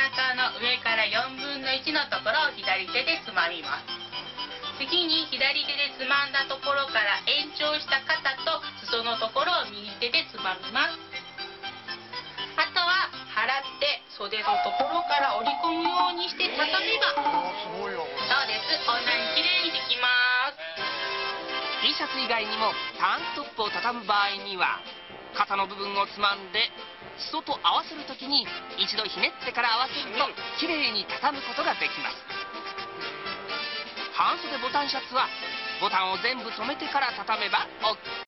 中の上から4分の1のところを左手でつまみます。次に左手でつまんだところから延長した肩と裾のところを右手でつまみます。あとは払って袖のところから折り込むようにして畳めば、そうです、こんなに綺麗にできます。 T シャツ以外にもタンクトップを畳む場合には、肩の部分をつまんで裾と合わせるときに一度ひねってから合わせると綺麗に畳むことができます。半袖ボタンシャツはボタンを全部留めてから畳めば OK。